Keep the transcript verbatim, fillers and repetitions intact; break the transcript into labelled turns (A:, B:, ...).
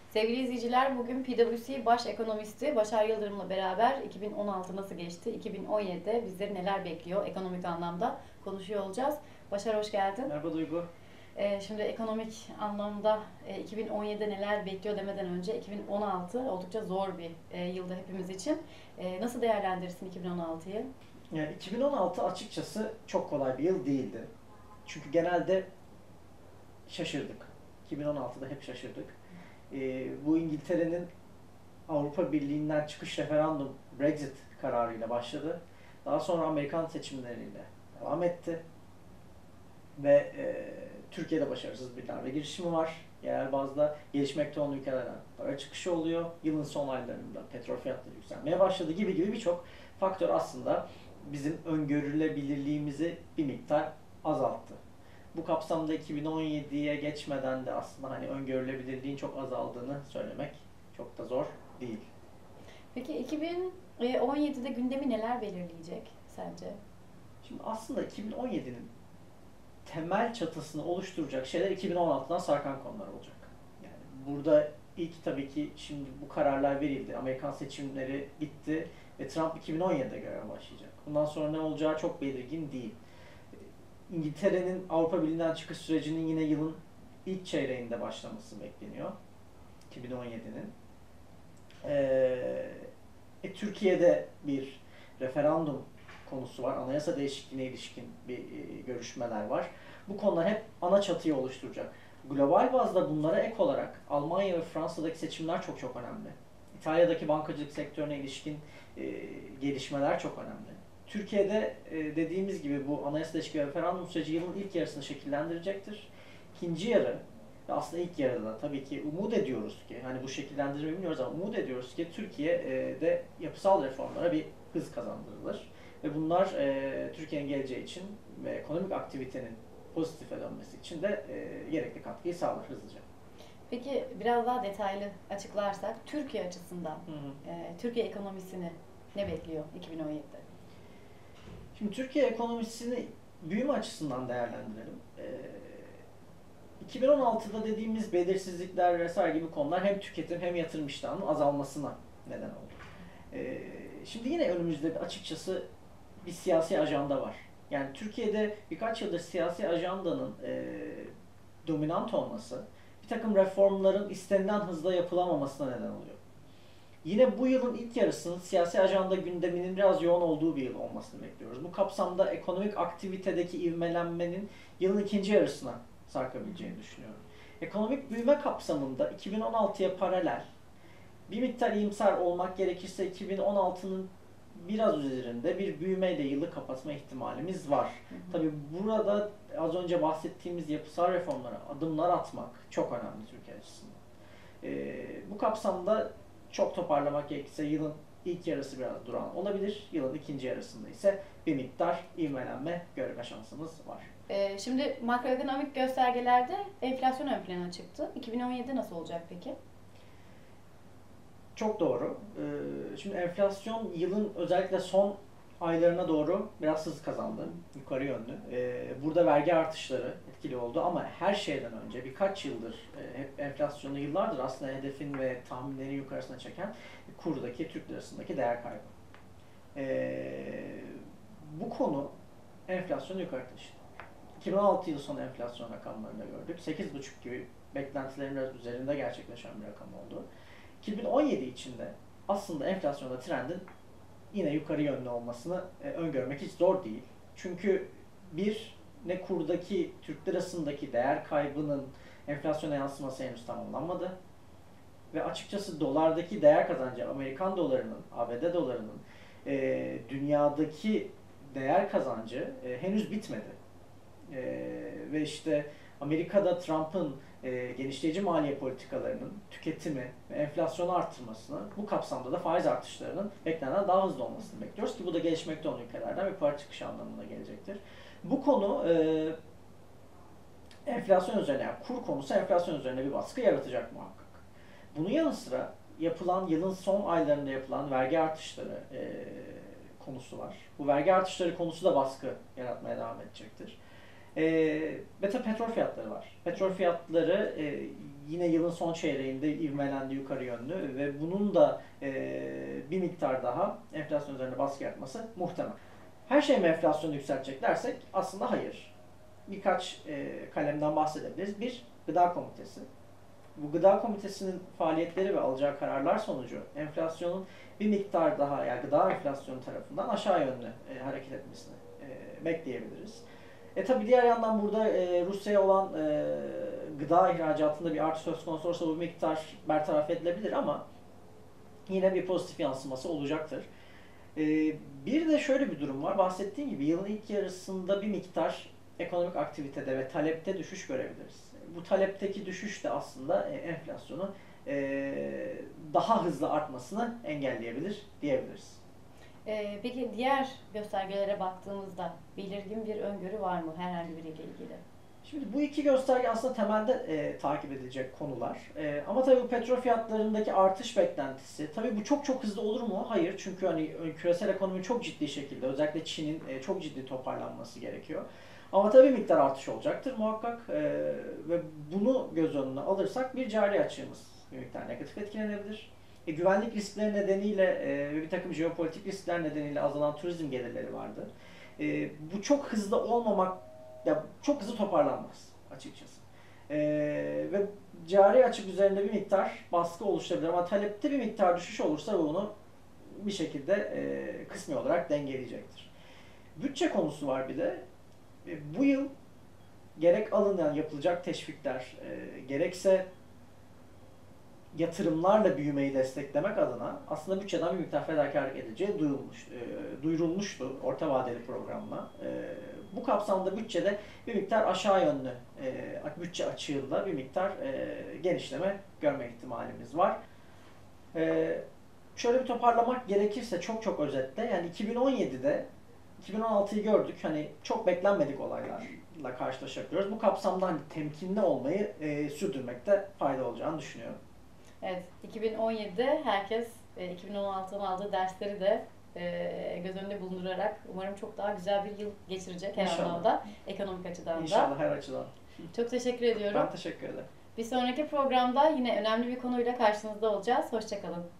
A: Sevgili izleyiciler, bugün P W C baş ekonomisti Başar Yıldırım'la beraber iki bin on altı nasıl geçti, iki bin on yedide bizleri neler bekliyor ekonomik anlamda konuşuyor olacağız. Başar, hoş geldin.
B: Merhaba Duygu.
A: Ee, şimdi ekonomik anlamda e, iki bin on yedide neler bekliyor demeden önce iki bin on altı oldukça zor bir e, yılda hepimiz için. E, nasıl değerlendirirsin iki bin on altıyı?
B: Yani iki bin on altı açıkçası çok kolay bir yıl değildi. Çünkü genelde şaşırdık. iki bin on altıda hep şaşırdık. Ee, bu İngiltere'nin Avrupa Birliği'nden çıkış referandum Brexit kararıyla başladı. Daha sonra Amerikan seçimleriyle devam etti. Ve e, Türkiye'de başarısız bir darbe girişimi var. Yerel bazda gelişmekte olan ülkelerden para çıkışı oluyor. Yılın son aylarında petrol fiyatları yükselmeye başladı gibi gibi birçok faktör aslında bizim öngörülebilirliğimizi bir miktar azalttı. Bu kapsamda iki bin on yediye geçmeden de aslında hani öngörülebilirliğin çok azaldığını söylemek çok da zor değil.
A: Peki iki bin on yedide gündemi neler belirleyecek sence?
B: Şimdi aslında iki bin on yedinin temel çatısını oluşturacak şeyler iki bin on altıdan sarkan konular olacak. Yani burada ilk tabii ki şimdi bu kararlar verildi. Amerikan seçimleri bitti ve Trump iki bin on yedide göreve başlayacak. Bundan sonra ne olacağı çok belirgin değil. İngiltere'nin Avrupa Birliği'nden çıkış sürecinin yine yılın ilk çeyreğinde başlaması bekleniyor. iki bin on yedinin. Ee, e, Türkiye'de bir referandum konusu var. Anayasa değişikliğine ilişkin bir e, görüşmeler var. Bu konular hep ana çatıyı oluşturacak. Global bazda bunlara ek olarak Almanya ve Fransa'daki seçimler çok çok önemli. İtalya'daki bankacılık sektörüne ilişkin e, gelişmeler çok önemli. Türkiye'de e, dediğimiz gibi bu anayasa değişikliği referandum süreci yılın ilk yarısını şekillendirecektir. İkinci yarı ve aslında ilk yarıda tabii ki umut ediyoruz ki, hani bu şekillendirmeyi bilmiyoruz ama umut ediyoruz ki Türkiye'de yapısal reformlara bir hız kazandırılır. Ve bunlar e, Türkiye'nin geleceği için ve ekonomik aktivitenin pozitife dönmesi için de e, gerekli katkıyı sağlar hızlıca.
A: Peki biraz daha detaylı açıklarsak Türkiye açısından
B: Hı hı.
A: e, Türkiye ekonomisini ne bekliyor iki bin on yedide?
B: Şimdi Türkiye ekonomisini büyüme açısından değerlendirelim. E, iki bin on altıda dediğimiz belirsizlikler vesaire gibi konular hem tüketim hem yatırım iştahının azalmasına neden oldu. E, şimdi yine önümüzde açıkçası bir siyasi ajanda var. Yani Türkiye'de birkaç yıldır siyasi ajandanın e, dominant olması, bir takım reformların istenilen hızla yapılamamasına neden oluyor. Yine bu yılın ilk yarısının siyasi ajanda gündeminin biraz yoğun olduğu bir yıl olmasını bekliyoruz. Bu kapsamda ekonomik aktivitedeki ivmelenmenin yılın ikinci yarısına sarkabileceğini düşünüyorum. Ekonomik büyüme kapsamında iki bin on altıya paralel bir miktar iyimser olmak gerekirse iki bin on altının biraz üzerinde bir büyümeyle yılı kapatma ihtimalimiz var.
A: Hı hı.
B: Tabii burada az önce bahsettiğimiz yapısal reformlara adımlar atmak çok önemli Türkiye açısından. Ee, bu kapsamda çok toparlamak gerekirse yılın ilk yarısı biraz duran olabilir. Yılın ikinci yarısında ise bir miktar ivmelenme görme şansımız var.
A: E, şimdi makroekonomik göstergelerde enflasyon ön plana çıktı. iki bin on yedide nasıl olacak peki?
B: Çok doğru. Ee, şimdi enflasyon yılın özellikle son aylarına doğru biraz hız kazandı. Yukarı yönlü. Ee, burada vergi artışları etkili oldu ama her şeyden önce birkaç yıldır e, hep enflasyonu yıllardır aslında hedefin ve tahminlerin yukarısına çeken kurdaki Türk lirasındaki değer kaybı. Ee, bu konu enflasyonu yukarı taşıdı. iki bin on altı yılı sonu enflasyon rakamlarında gördük. sekiz buçuk gibi beklentilerin biraz üzerinde gerçekleşen bir rakam oldu. iki bin on yedi içinde aslında enflasyonda trendin yine yukarı yönlü olmasını e, öngörmek hiç zor değil. Çünkü bir, ne kurdaki Türk lirasındaki değer kaybının enflasyona yansıması henüz tamamlanmadı. Ve açıkçası dolardaki değer kazancı, Amerikan dolarının, A B D dolarının e, dünyadaki değer kazancı e, henüz bitmedi. E, ve işte Amerika'da Trump'ın e, genişleyici maliye politikalarının tüketimi ve enflasyonu arttırmasını, bu kapsamda da faiz artışlarının beklenen daha hızlı olmasını bekliyoruz ki bu da gelişmekte olan ülkelerden bir para çıkışı anlamına gelecektir. Bu konu e, enflasyon üzerine, yani kur konusu enflasyon üzerine bir baskı yaratacak muhakkak. Bunun yanı sıra yapılan, yılın son aylarında yapılan vergi artışları e, konusu var. Bu vergi artışları konusu da baskı yaratmaya devam edecektir. E, ve tabii petrol fiyatları var. Petrol fiyatları e, yine yılın son çeyreğinde ivmelendi yukarı yönlü ve bunun da e, bir miktar daha enflasyon üzerine baskı yapması muhtemel. Her şey mi enflasyonu yükseltecek dersek aslında hayır. Birkaç e, kalemden bahsedebiliriz. Bir, Gıda Komitesi. Bu Gıda Komitesi'nin faaliyetleri ve alacağı kararlar sonucu enflasyonun bir miktar daha, yani gıda enflasyonu tarafından aşağı yönlü e, hareket etmesini e, bekleyebiliriz. E tabi diğer yandan burada e, Rusya'ya olan e, gıda ihracatında bir artış söz konusu olursa bu miktar bertaraf edilebilir ama yine bir pozitif yansıması olacaktır. E, bir de şöyle bir durum var. Bahsettiğim gibi yılın ilk yarısında bir miktar ekonomik aktivitede ve talepte düşüş görebiliriz. Bu talepteki düşüş de aslında e, enflasyonu e, daha hızlı artmasını engelleyebilir diyebiliriz.
A: Ee, peki diğer göstergelere baktığımızda belirgin bir öngörü var mı herhangi biriyle ilgili?
B: Şimdi bu iki gösterge aslında temelde e, takip edilecek konular. E, ama tabii bu petrol fiyatlarındaki artış beklentisi, tabii bu çok çok hızlı olur mu? Hayır. Çünkü hani küresel ekonomi çok ciddi şekilde, özellikle Çin'in e, çok ciddi toparlanması gerekiyor. Ama tabii miktar artış olacaktır muhakkak e, ve bunu göz önüne alırsak bir cari açığımız bir miktar negatif etkilenebilir. E, güvenlik riskleri nedeniyle e, ve bir takım jeopolitik riskler nedeniyle azalan turizm gelirleri vardı. E, bu çok hızlı olmamak, ya çok hızlı toparlanmaz açıkçası. E, ve cari açık üzerinde bir miktar baskı oluşturabilir ama talepte bir miktar düşüş olursa bunu bir şekilde e, kısmi olarak dengeleyecektir. Bütçe konusu var bir de. E, bu yıl gerek alınan yapılacak teşvikler, e, gerekse yatırımlarla büyümeyi desteklemek adına aslında bütçeden bir miktar fedakarlık edileceği duyulmuş, e, duyurulmuştu orta vadeli programla. E, bu kapsamda bütçede bir miktar aşağı yönlü e, bütçe açığında bir miktar e, genişleme görme ihtimalimiz var. E, şöyle bir toparlamak gerekirse çok çok özetle, yani iki bin on yedide iki bin on altıyı gördük, hani çok beklenmedik olaylarla karşılaşabiliyoruz. Bu kapsamda hani temkinli olmayı e, sürdürmekte fayda olacağını düşünüyorum.
A: Evet, iki bin on yedide herkes e, iki bin on altıdan aldığı dersleri de e, göz önünde bulundurarak umarım çok daha güzel bir yıl geçirecek her
B: İnşallah.
A: anlamda, ekonomik açıdan da.
B: İnşallah her açıdan.
A: Çok teşekkür ediyorum.
B: Ben teşekkür ederim.
A: Bir sonraki programda yine önemli bir konuyla karşınızda olacağız. Hoşça kalın.